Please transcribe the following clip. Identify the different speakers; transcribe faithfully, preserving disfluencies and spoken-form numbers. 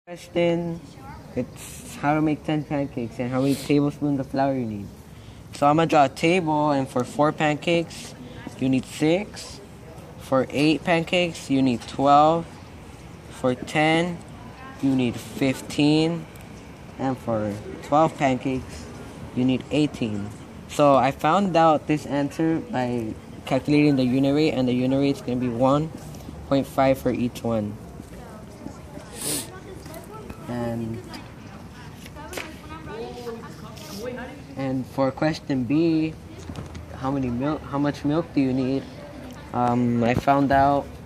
Speaker 1: Question, it's how to make ten pancakes and how many tablespoons of flour you need. So I'm gonna draw a table, and for four pancakes, you need six. For eight pancakes, you need twelve. For ten, you need fifteen. And for twelve pancakes, you need eighteen. So I found out this answer by calculating the unit rate, and the unit rate is gonna be one point five for each one. And and for question B, how many milk? How much milk do you need? Um, I found out